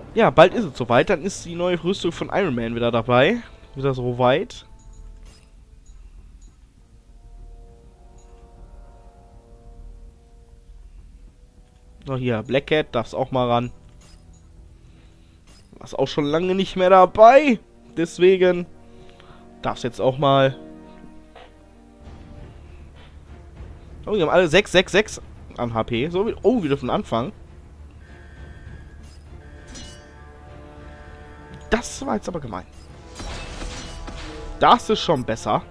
Ja, bald ist es soweit. Dann ist die neue Rüstung von Iron Man wieder dabei. Wieder so weit. So, hier, Black Cat, darf's auch mal ran. Ist auch schon lange nicht mehr dabei. Deswegen darf's jetzt auch mal. Oh, die haben alle 6, 6, 6 an HP. So, oh, wieder von Anfang. Das war jetzt aber gemein. Das ist schon besser.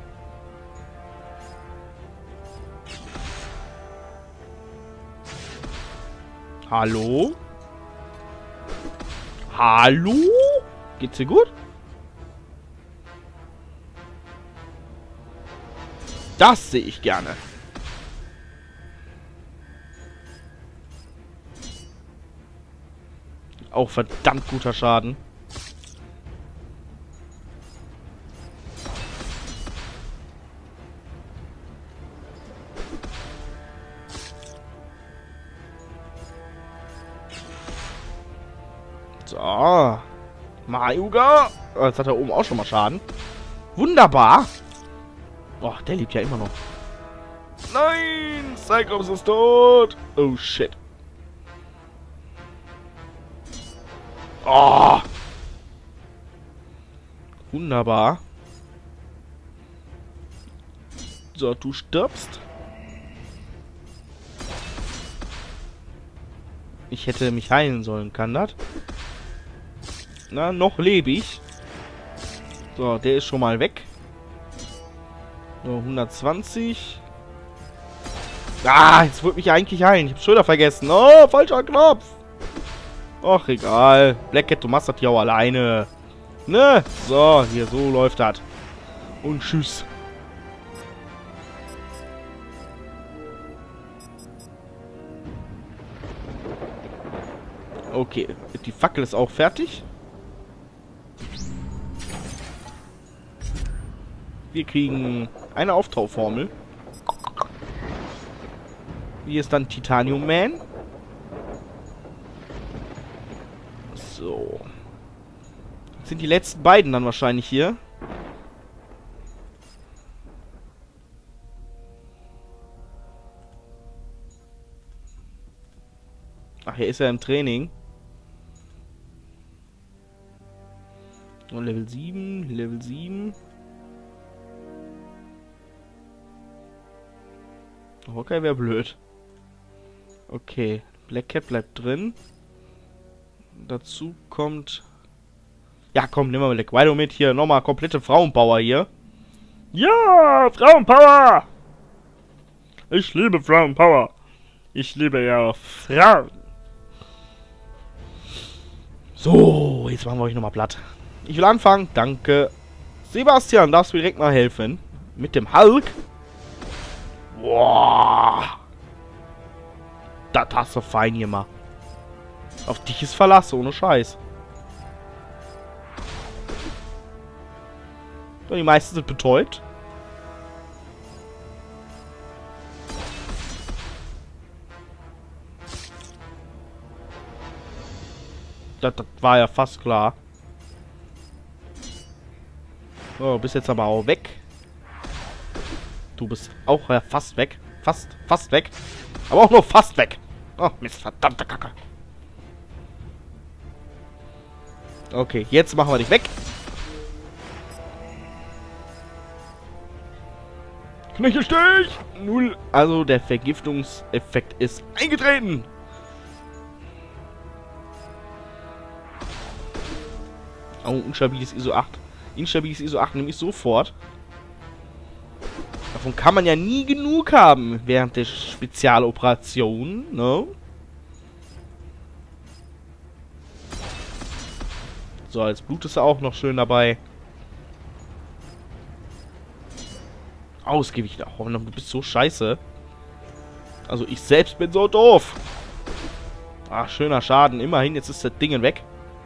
Hallo? Hallo? Geht's dir gut? Das sehe ich gerne. Auch verdammt guter Schaden. So. Mayuga. Oh, jetzt hat er oben auch schon mal Schaden. Wunderbar. Oh, der lebt ja immer noch. Nein! Cyclops ist tot! Oh, shit. Oh! Wunderbar. So, du stirbst. Ich hätte mich heilen sollen, kann das? Na, noch lebe ich. So, der ist schon mal weg. So, 120. Ah, jetzt wollte mich eigentlich heilen. Ich hab's schon wieder vergessen. Oh, falscher Knopf. Ach, egal. Black Cat, du machst das hier auch alleine. Ne? So, hier, so läuft das. Und tschüss. Okay, die Fackel ist auch fertig. Wir kriegen eine Auftauformel. Hier ist dann Titanium Man. So. Das sind die letzten beiden dann wahrscheinlich hier. Ach, hier ist er im Training. Und Level 7, Level 7. Okay, wäre blöd. Okay, Black Cat bleibt drin. Dazu kommt... Ja, komm, nimm mal Black Widow mit. Hier, nochmal komplette Frauenpower hier. Ja, Frauenpower! Ich liebe Frauenpower. Ich liebe ja Frauen. So, jetzt machen wir euch nochmal platt. Ich will anfangen. Danke. Sebastian, darfst du mir direkt mal helfen? Mit dem Hulk. Boah. Das hast du fein gemacht. Auf dich ist Verlass, ohne Scheiß. So, die meisten sind betäubt. Das war ja fast klar. So, bist jetzt aber auch weg. Du bist auch ja fast weg. Fast weg. Aber auch nur fast weg. Oh, Mist, verdammte Kacke. Okay, jetzt machen wir dich weg. Knöchelstich! 0. Also der Vergiftungseffekt ist eingetreten. Oh, unstabiles ISO 8. Instabiles ISO 8 nehme ich sofort. Davon kann man ja nie genug haben während der Spezialoperation, ne? So, als Blut ist er auch noch schön dabei. Ausgewicht. Oh, du bist so scheiße. Also ich selbst bin so doof. Ach, schöner Schaden. Immerhin, jetzt ist das Ding weg.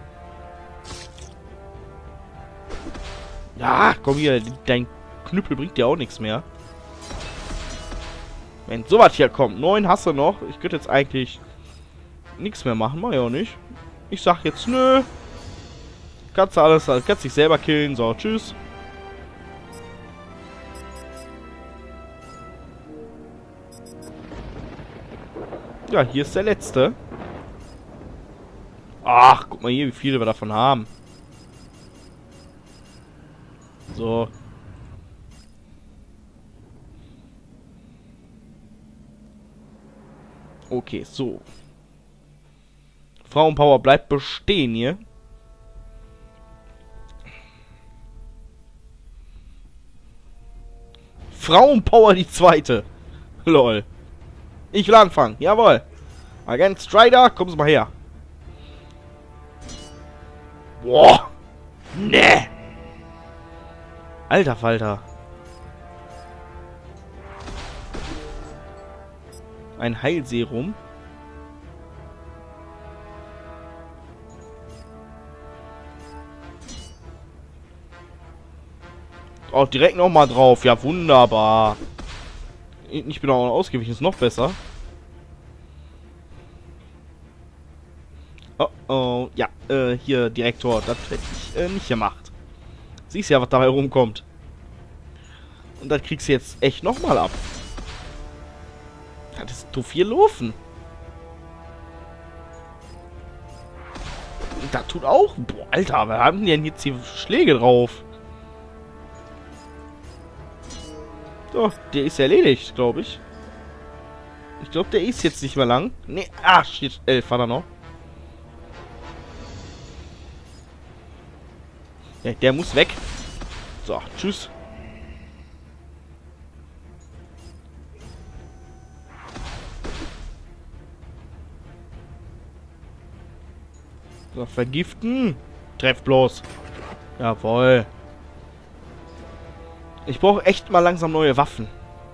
Ja, komm hier. Dein Knüppel bringt dir auch nichts mehr. Wenn sowas hier kommt. 9 hast du noch. Ich könnte jetzt eigentlich nichts mehr machen. Mach ich auch nicht. Ich sag jetzt nö. Kannst du alles, kannst dich selber killen. So, tschüss. Ja, hier ist der letzte. Ach, guck mal hier, wie viele wir davon haben. So. Okay, so. Frauenpower bleibt bestehen hier. Frauenpower die zweite. Lol. Ich will anfangen. Jawohl. Agent Strider, kommst mal her. Boah. Ne. Alter Falter. Ein Heilserum. Auch direkt nochmal drauf. Ja, wunderbar. Ich bin auch ausgewichen. Ist noch besser. Oh, oh. Ja, hier, Direktor. Das hätte ich nicht gemacht. Siehst ja, was dabei rumkommt. Und das kriegst du jetzt echt nochmal ab. Das ist zu viel laufen. Und das tut auch... Boah, Alter, wir haben denn jetzt hier Schläge drauf? So, der ist erledigt, glaube ich. Ich glaube, der ist jetzt nicht mehr lang. Nee, ach, shit, 11 hat er noch. Ja, der muss weg. So, tschüss. So, vergiften. Treff bloß. Jawohl. Ich brauche echt mal langsam neue Waffen.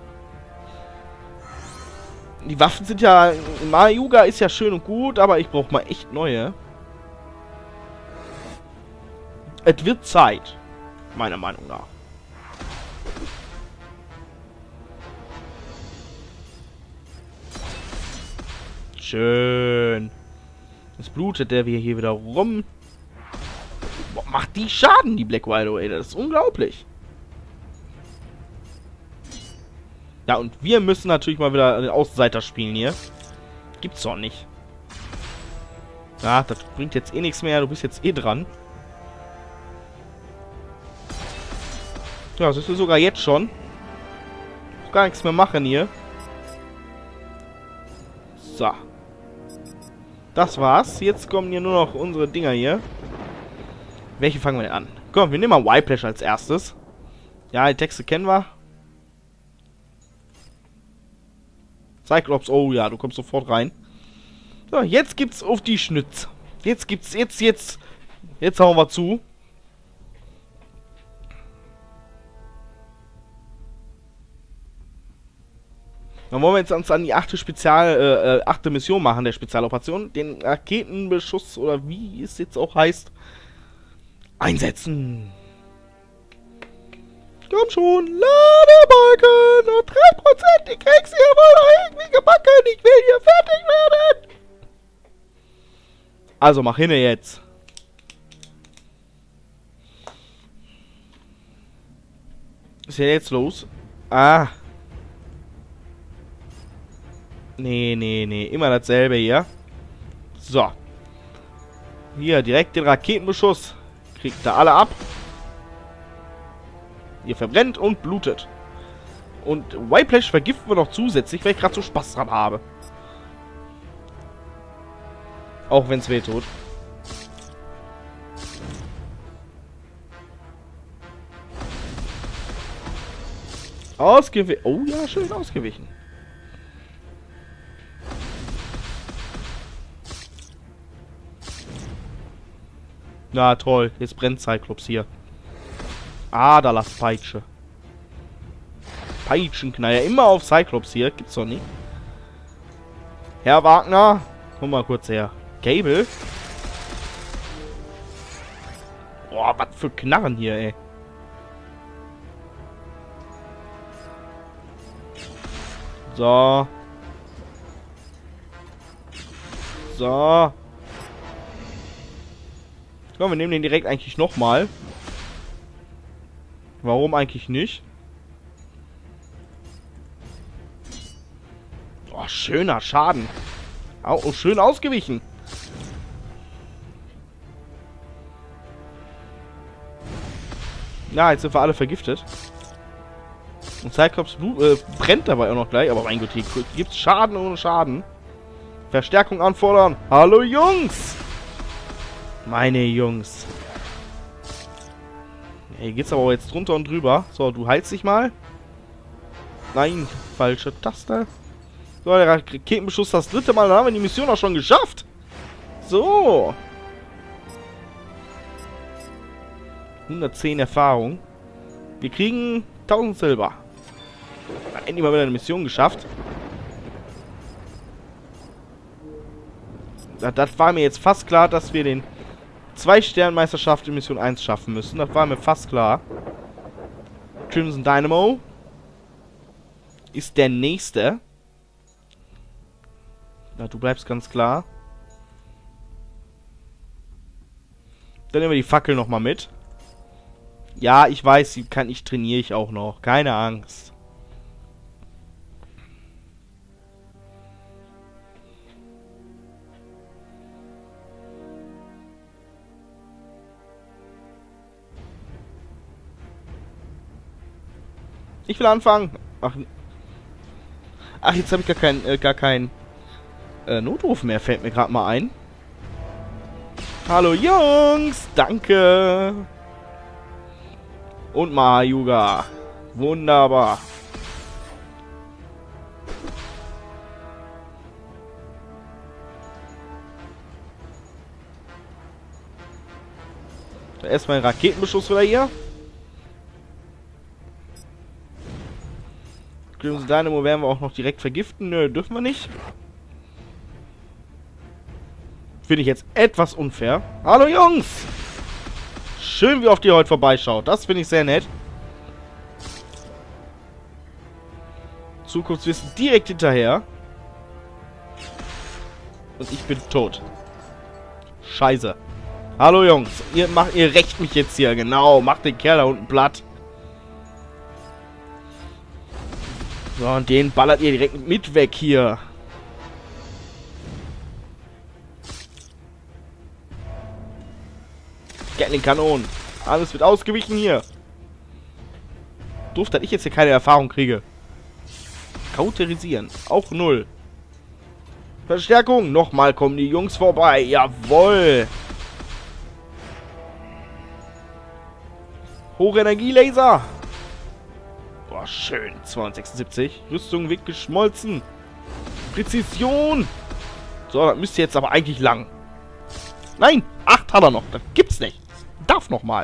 Die Waffen sind ja... Mayuga ist ja schön und gut, aber ich brauche mal echt neue. Es wird Zeit. Meiner Meinung nach. Schön. Jetzt blutet der hier wieder rum. Boah, macht die Schaden, die Black Widow, ey. Das ist unglaublich. Ja, und wir müssen natürlich mal wieder den Außenseiter spielen hier. Gibt's doch nicht. Ja, das bringt jetzt eh nichts mehr. Du bist jetzt eh dran. Ja, das ist sogar jetzt schon. Gar nichts mehr machen hier. So. Das war's. Jetzt kommen hier nur noch unsere Dinger hier. Welche fangen wir denn an? Komm, wir nehmen mal Whiplash als erstes. Ja, die Texte kennen wir. Cyclops, oh ja, du kommst sofort rein. So, jetzt gibt's auf die Schnitz. Jetzt gibt's, jetzt hauen wir zu. Dann wollen wir jetzt uns an die 8. Mission machen, der Spezialoperation. Den Raketenbeschuss, oder wie es jetzt auch heißt, einsetzen. Komm schon, Ladebalken, nur 3%, ich krieg's hier wohl irgendwie gebacken, ich will hier fertig werden. Also mach hin jetzt. Was ist ja jetzt los? Ah. Nee, immer dasselbe hier. So. Hier, direkt den Raketenbeschuss. Kriegt da alle ab. Ihr verbrennt und blutet. Und Whiplash vergiften wir noch zusätzlich, weil ich gerade so Spaß dran habe. Auch wenn es weh tut. Ausgewichen. Oh ja, schön ausgewichen. Na toll, jetzt brennt Cyclops hier. Ah, da lass Peitsche. Peitschenknaller. Immer auf Cyclops hier. Gibt's doch nicht. Herr Wagner. Komm mal kurz her. Cable. Boah, was für Knarren hier, ey. So. So. Ja, wir nehmen den direkt eigentlich nochmal. Warum eigentlich nicht? Oh, schöner Schaden. Oh, schön ausgewichen. Ja, jetzt sind wir alle vergiftet. Und Cyclops Blut brennt dabei auch noch gleich. Aber mein Gott, hier gibt's Schaden ohne Schaden. Verstärkung anfordern. Hallo Jungs! Meine Jungs. Hier geht's aber auch jetzt drunter und drüber. So, du heilst dich mal. Nein, falsche Taste. So, der Raketenbeschuss das dritte Mal. Dann haben wir die Mission auch schon geschafft. So. 110 Erfahrung. Wir kriegen 1000 Silber. Endlich mal wieder eine Mission geschafft. Das war mir jetzt fast klar, dass wir den 2-Stern-Meisterschaft in Mission 1 schaffen müssen. Das war mir fast klar. Crimson Dynamo ist der nächste. Na, du bleibst ganz klar. Dann nehmen wir die Fackel nochmal mit. Ja, ich weiß, die trainiere ich auch noch. Keine Angst. Ich will anfangen. Ach, jetzt habe ich gar keinen Notruf mehr, fällt mir gerade mal ein. Hallo Jungs, danke. Und Mahayuga. Wunderbar. Erstmal ein Raketenbeschuss wieder hier. Crimson Dynamo werden wir auch noch direkt vergiften. Nö, dürfen wir nicht. Finde ich jetzt etwas unfair. Hallo Jungs! Schön, wie oft ihr heute vorbeischaut. Das finde ich sehr nett. Zukunftswissen direkt hinterher. Und ich bin tot. Scheiße. Hallo Jungs. Ihr rächt mich jetzt hier. Genau. Macht den Kerl da unten platt. So, und den ballert ihr direkt mit weg hier. Gatling-Kanonen. Alles wird ausgewichen hier. Doof, dass ich jetzt hier keine Erfahrung kriege. Kauterisieren. Auch 0. Verstärkung. Nochmal kommen die Jungs vorbei. Jawohl. Hochenergielaser. Boah, schön. 276. Rüstung wird geschmolzen. Präzision. So, das müsste jetzt aber eigentlich lang. Nein, 8 hat er noch. Das gibt's nicht. Darf noch mal.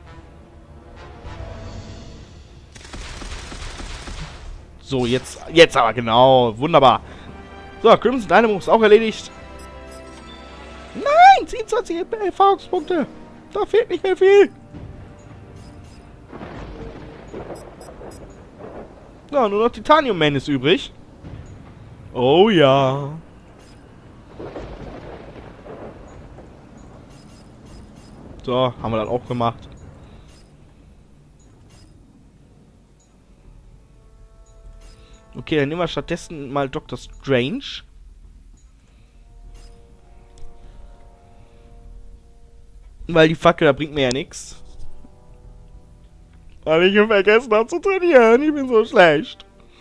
So, jetzt aber genau. Wunderbar. So, Crimson Dynamo ist auch erledigt. Nein, 27 Erfahrungspunkte. Da fehlt nicht mehr viel. So, nur noch Titanium Man ist übrig. Oh ja. So, haben wir das auch gemacht. Okay, dann nehmen wir stattdessen mal Dr. Strange. Weil die Fackel, da bringt mir ja nichts. Weil ich vergessen habe zu trainieren. Ich bin so schlecht.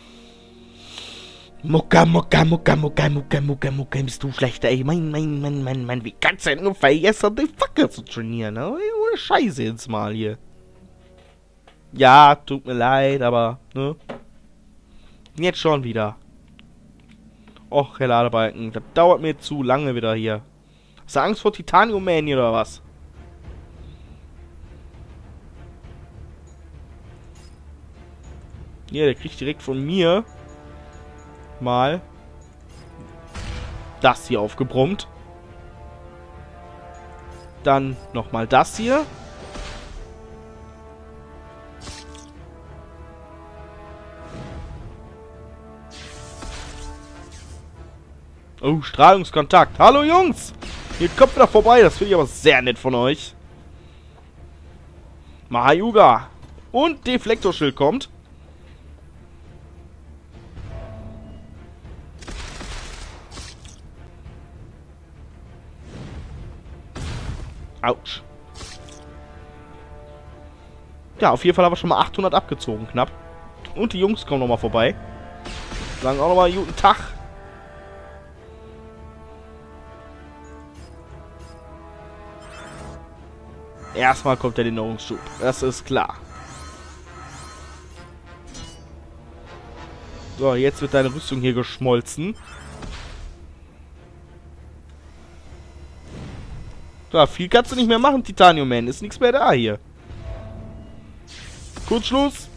Mucka, bist du schlechter, ey. Mann, wie kannst du denn nur vergessen, die Fackel zu trainieren, ne? Ohne Scheiße jetzt mal hier. Ja, tut mir leid, aber, ne? Jetzt schon wieder. Och, Herr Ladebalken, das dauert mir zu lange wieder hier. Hast du Angst vor Titanium Man hier oder was? Ja, der kriegt direkt von mir mal das hier aufgebrummt. Dann nochmal das hier. Oh, Strahlungskontakt. Hallo Jungs! Ihr kommt wieder vorbei. Das finde ich aber sehr nett von euch. Mahayuga. Und Deflektorschild kommt. Autsch. Ja, auf jeden Fall haben wir schon mal 800 abgezogen, knapp. Und die Jungs kommen nochmal vorbei. Sagen auch nochmal guten Tag. Erstmal kommt der Erinnerungsschub. Das ist klar. So, jetzt wird deine Rüstung hier geschmolzen. So, viel kannst du nicht mehr machen, Titanium Man. Ist nichts mehr da hier. Kurzschluss.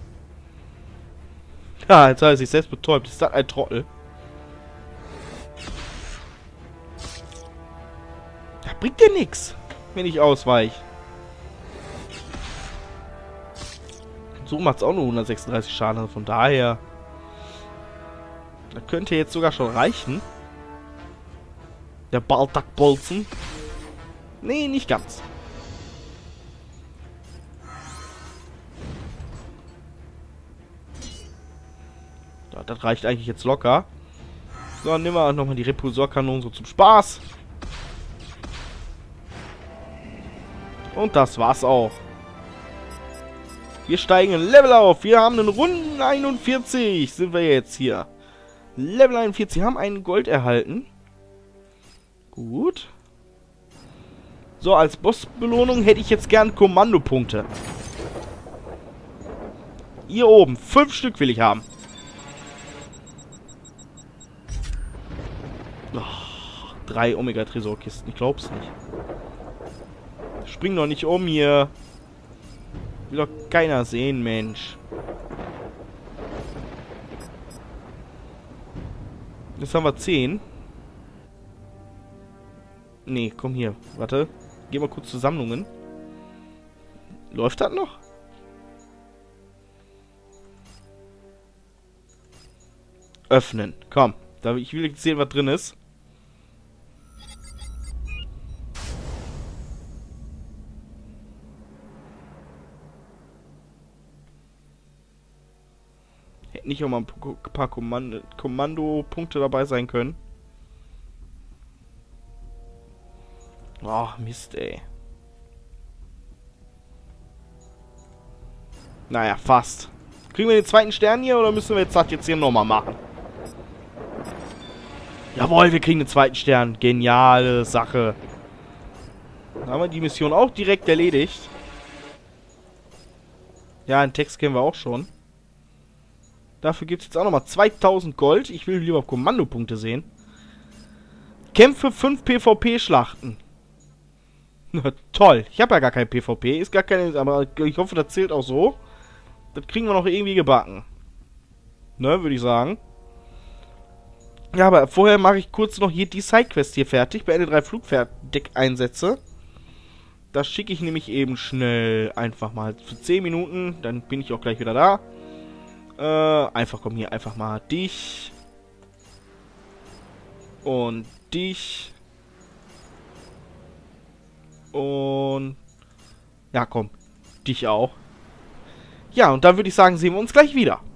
Ja, jetzt hat er sich selbst betäubt. Ist das ein Trottel? Das bringt dir nichts, wenn ich ausweiche. So macht es auch nur 136 Schaden. Also von daher. Das könnte jetzt sogar schon reichen. Der Baltak-Bolzen. Nee, nicht ganz. Ja, das reicht eigentlich jetzt locker. So, dann nehmen wir nochmal die Repulsorkanonen so zum Spaß. Und das war's auch. Wir steigen ein Level auf. Wir haben einen Runden 41. Sind wir jetzt hier. Level 41. Haben einen Gold erhalten. Gut. So, als Bossbelohnung hätte ich jetzt gern Kommandopunkte. Hier oben. 5 Stück will ich haben. Oh, 3 Omega-Tresorkisten. Ich glaub's nicht. Spring doch nicht um hier. Will doch keiner sehen, Mensch. Jetzt haben wir 10. Nee, komm hier. Warte. Geh mal kurz zu Sammlungen. Läuft das noch? Öffnen. Komm. Ich will jetzt sehen, was drin ist. Hätte nicht auch mal ein paar Kommandopunkte dabei sein können. Oh, Mist, ey. Naja, fast. Kriegen wir den zweiten Stern hier oder müssen wir jetzt hier nochmal machen? Jawohl, wir kriegen den zweiten Stern. Geniale Sache. Dann haben wir die Mission auch direkt erledigt. Ja, einen Text kennen wir auch schon. Dafür gibt es jetzt auch nochmal 2000 Gold. Ich will lieber Kommandopunkte sehen. Kämpfe 5 PvP-Schlachten. Toll. Ich habe ja gar kein PvP. Ist gar keine... Aber ich hoffe, das zählt auch so. Das kriegen wir noch irgendwie gebacken. Ne, würde ich sagen. Ja, aber vorher mache ich kurz noch hier die Sidequest hier fertig. Beende 3 Flugdeck-Einsätze. Das schicke ich nämlich eben schnell einfach mal für 10 Minuten. Dann bin ich auch gleich wieder da. Einfach komm hier, einfach mal dich. Und dich. Und... Ja, komm. Dich auch. Ja, und dann würde ich sagen, sehen wir uns gleich wieder.